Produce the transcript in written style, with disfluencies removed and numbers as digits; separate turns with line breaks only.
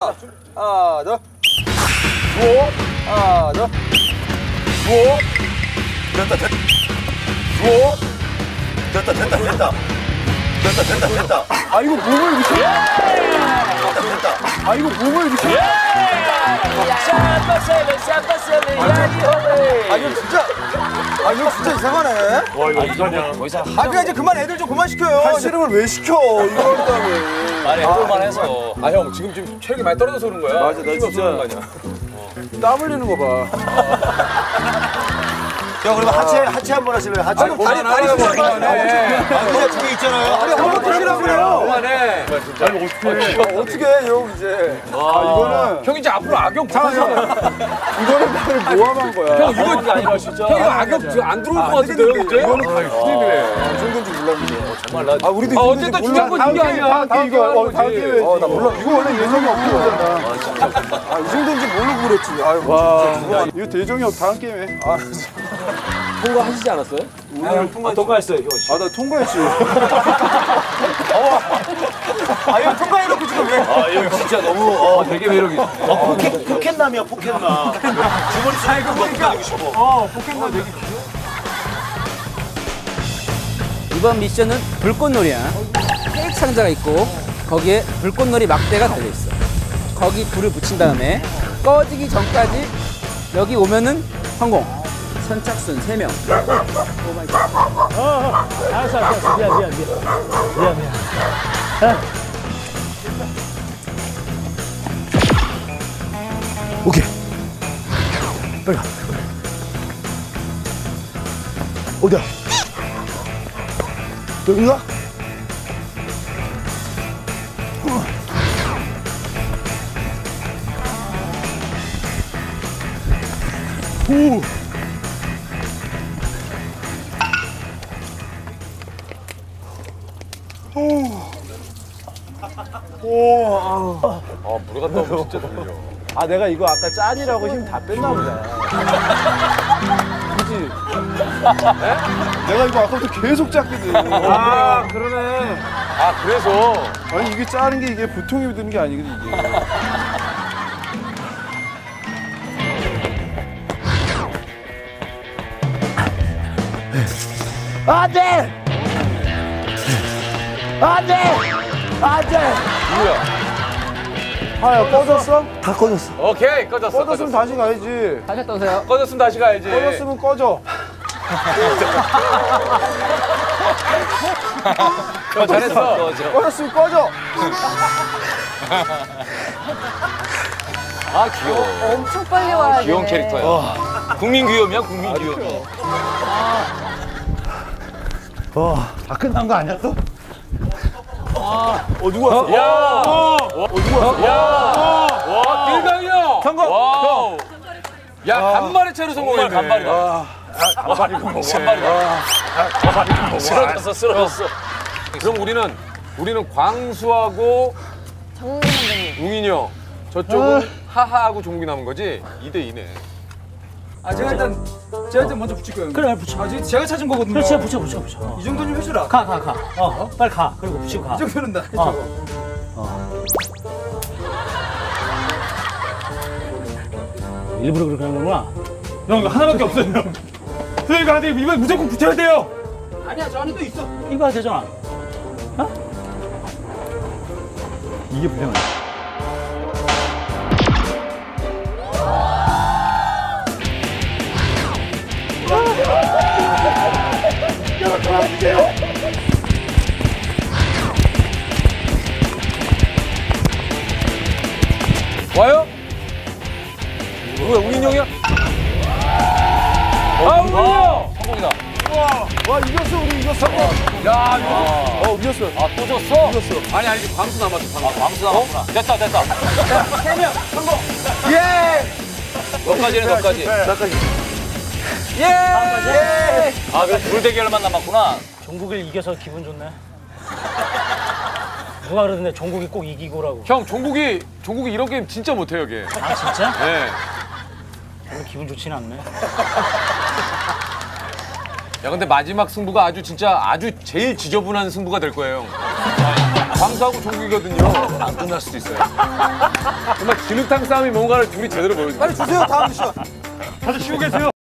하나, 더. 주워. 하나, 더. 주워.
됐다.
주워.
됐다.
아, 이거 몸을 이렇게.
됐다.
아, 이거 몸을 이렇게. 아, 이거 진짜 이상하네.
와, 이거 어떡하냐.
아, 그냥 이제 그만 애들 좀 그만 시켜요.
팔씨름을 왜 시켜? 이거 한다며.
아니 해볼만 해서.
아, 형, 지금 체력이 많이 떨어져서 그런 거야.
맞아, 나
힘이 없어서 그런 거 아니야.
땀 흘리는 거 봐. 형, 그러면 하체 한번 하실래요? 하체.
아니, 다리 그만해.
의자 두 개 있잖아요.
아니, 한번 드시라고요. 그만해.
아니, 어떻게 해, 형, 이제. 이거는.
형 이제 앞으로 악역 붙여서.
이거는 나를 모함한 거야.
형, 이거 아니라 진짜. 형, 이거 악역 안 들어올 것 같은데요, 이제?
이거는 큰일이네. 이 정도인 줄 몰랐는데.
정말 나.
우리도
어쨌든 중요한 건 이게 아니야.
다음 기회, 다음 기회. 나 몰라. 이거 원래 예정이 없는 거잖아. 이 정도인지 모르고 그랬지. 아유, 와. 이거 대정이 형 다음 게임에.
통과하시지 않았어요?
통과했어요. 나 통과했지.
형 통과해놓고 지금 왜?
이거 진짜 너무.
되게 매력이 있어.
포켓남이야, 포켓남. 주머니 살고 먹고 싶어.
포켓몬 되게
이번 미션은 불꽃놀이야. 케이크 상자가 있고 거기에 불꽃놀이 막대가 달려있어. 거기 불을 붙인 다음에 꺼지기 전까지 여기 오면은 성공. 선착순 3명.
알았어. 미안.
오케이. 빨리 가. 어디야? 여긴가? 오.
물에 갔다 오면 진짜 떨려.
아, 내가 이거 아까 짠이라고 힘 다 뺐나 보다. 그치? 내가 이거 아까부터 계속 짰거든.
아, 그러네. 아, 그래서.
아니, 이게 짜는 게 이게 보통이 드는 게 아니거든, 이게.
안 돼!
누구야?
하야, 꺼졌어? 다 꺼졌어.
오케이, 꺼졌어.
꺼졌으면 다시 가야지.
다시 갔다 오세요.
꺼졌으면 다시 가야지.
꺼졌으면 꺼져.
잘했어.
꺼졌으면 꺼져.
아, 귀여워.
엄청 빨리 와야 돼.
귀여운 캐릭터야. 국민 귀염이야, 국민 귀염.
다 끝난 거 아니었어?
누구 왔어? 야! 누구 왔어? 야! 와, 길강이 형! 성공! 와우! 야, 간발의 차로 성공했네.
간발이다. 간발이다. 쓰러졌어.
그럼 우리는 광수하고
정민 선생님.
웅인이 형. 저쪽은 하하하고 종국이 남은 거지? 2대2네.
아, 제가 일단 먼저 붙일 거예요.
그래, 붙여.
아, 제가 찾은 거거든요.
그렇지, 붙여.
이 정도는 해주라.
가. 빨리 가. 그리고 붙이고 가.
이 정도는 나 해줘.
일부러 그렇게 하는 거구나.
형, 이거 하나밖에 없어요. 선생님, 근데 이번 무조건 붙여야 돼요.
아니야, 저 안에도 있어.
이거 해도 되잖아.
이게 불량하네.
와요? 누구야, 웅인이 형이야? 웅인이 형!
성공이다.
와, 이겼어, 우리 이겼어.
야, 이거.
이겼어.
아, 또 졌어?
이겼어.
아니, 광수 남았어, 광수.
광수 남았구나. 됐다.
예!
너까지는.
나까지.
예!
아, 그래서 불대결만 남았구나.
종국을 이겨서 기분 좋네. 누가 그러던데 종국이 꼭 이기고라고.
형, 종국이 이런 게임 진짜 못해요, 걔.
아, 진짜?
네.
별로 기분 좋지는 않네.
야, 근데 마지막 승부가 아주 제일 지저분한 승부가 될 거예요, 형. 광수하고 종국이거든요. 안 끝날 수도 있어요. 정말 진흙탕 싸움이 뭔가를 둘이 제대로 보여줘.
빨리 주세요 다음 미션.
다들 쉬고 계세요.